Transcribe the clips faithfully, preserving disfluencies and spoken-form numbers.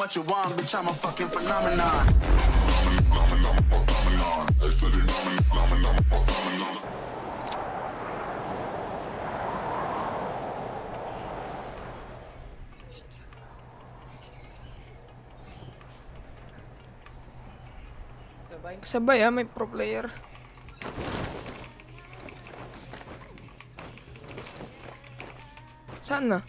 what you want, bitch, I'm a fucking phenomenon. Sabay ah, may pro player. Saan na?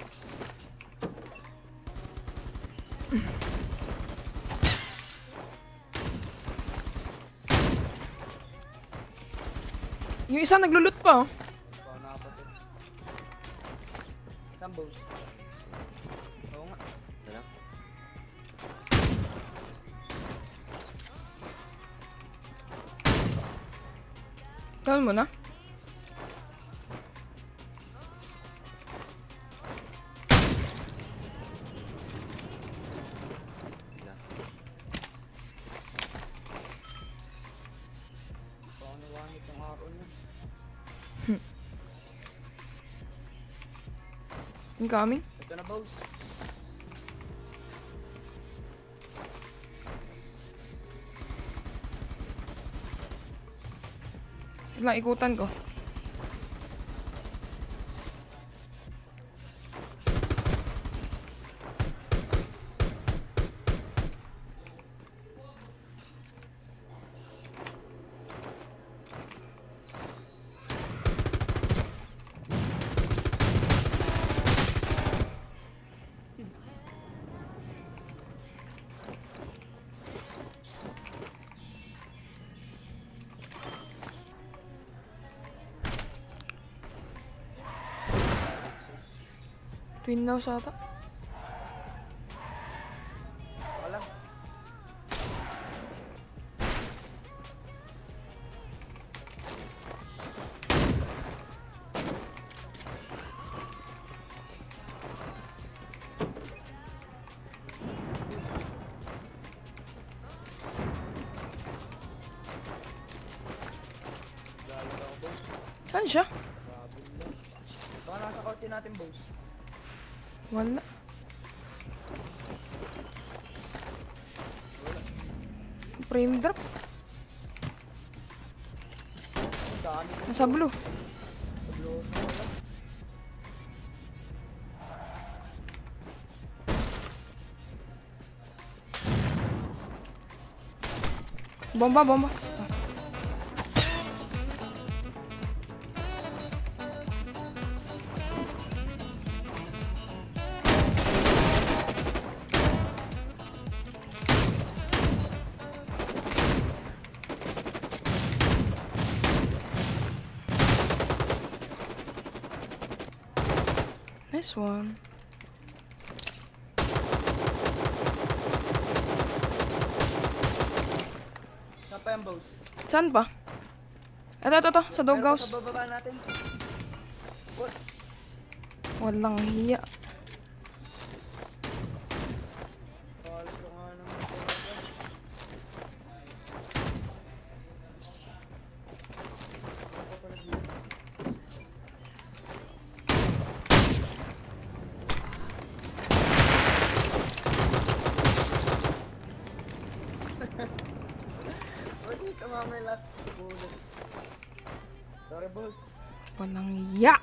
Yung isa naglulot pa oh. Sambos. Oo nga. Tara. Down mo na? Incoming. Ito na, boss. Wala, ikutan ko. Twin house ata. Wala. Saan siya? Baka nasa korte natin, boss. Wala. Frame drop. Nasa blue. Bomba, bomba. Nice one. Saan pa yan, boss? Saan pa? Ito, ito, ito. Sa doghouse. Sa bababa natin. What? Walang hiya. Kalas ko nga naman. Pwede ka mamay last bullet. Sorry, boss. Walang hiya.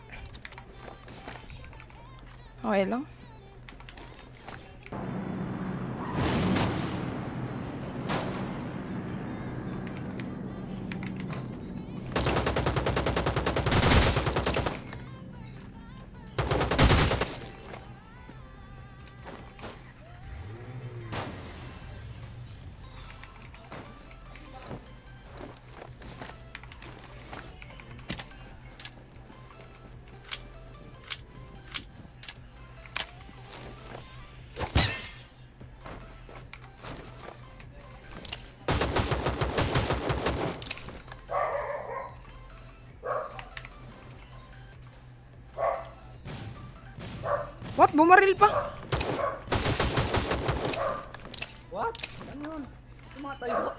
Okay lang. What? Bumaril pa? What? Ano yun? Tumatayo.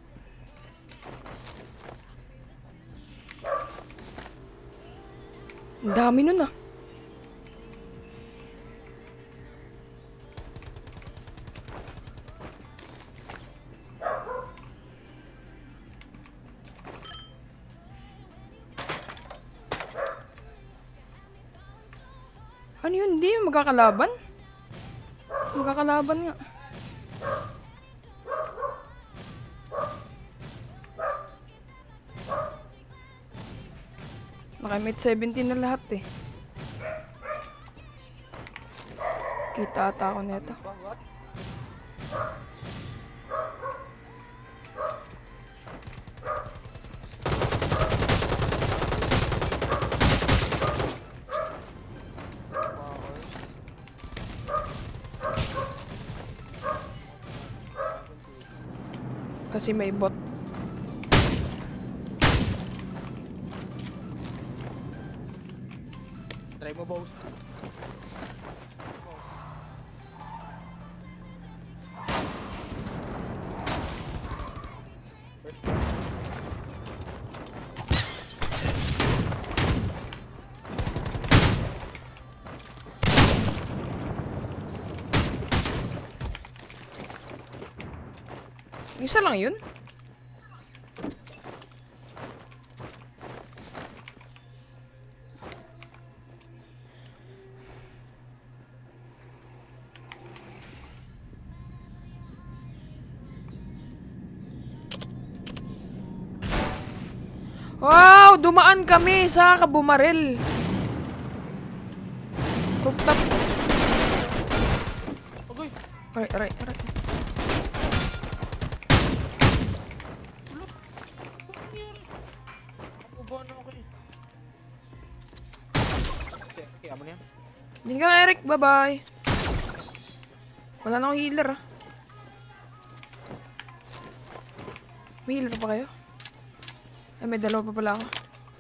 Ang dami nun ah. Ano yun? Hindi yung magkakalaban? Magkakalaban nga. Naka-mate seventeen na lahat eh. Kita ata ako nito. Ba, what? Kasi may bot. Try mo, boss. Isa lang yun? Wow! Dumaan kami sa kabumaril. Rooftop. Agoy! Aray, aray, aray. Ubo na ako eh. Okay, okay, amo na yan. Diyan ka na, Eric. Bye-bye. Wala na akong healer, ah. May healer pa kayo? Ay, may dalawa pa pala ako.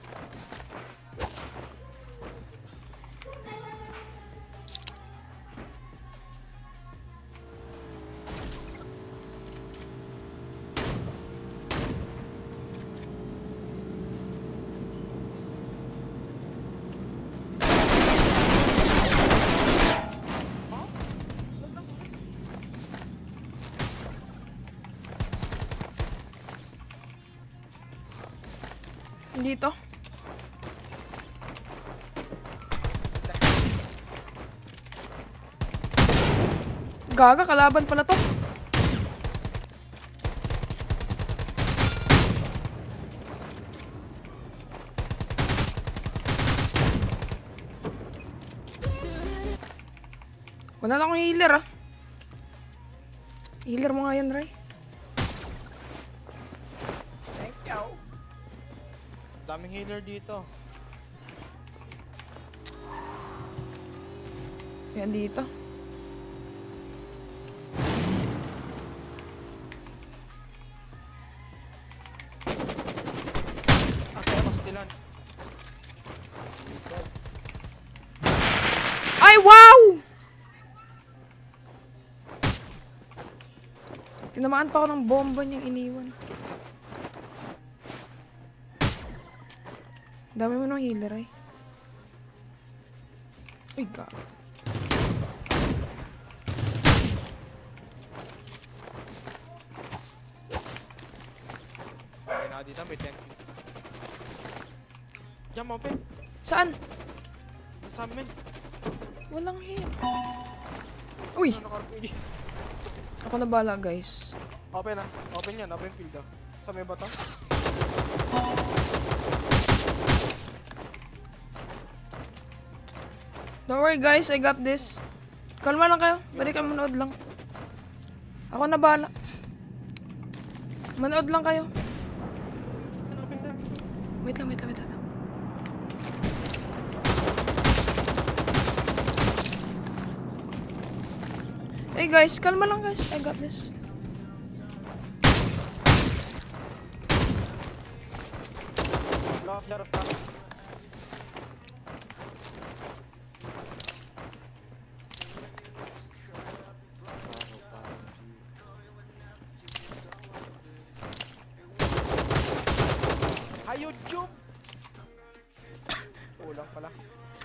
Dito. Gaga, kalaban pala to. Wala na akong healer, ah. Healer mo nga yan, Ray. Thank you. Daming healer dito. Yan dito. Ah, kaya pastilan. Ay, wow! Tinamaan pa ako ng bomba niyang iniwan. Dami mo ng healer, ay. Uy, God. Okay na dito, may tent. Diyan mo, Pen. Saan? Sa amin. Walang heal. Uy! Ano naka-R P G? Ako na bala, guys. Open na. Open yan. Open field ah. Sa may bata. Don't worry, guys. I got this. Kalma lang kayo. Balik ka manood lang. Ako na bala. Manood lang kayo. Open na. Wait lang, wait lang, wait lang. Hey guys, kalma lang guys. I got this. Lost lot of time. Hayo, jump! Ulang pala.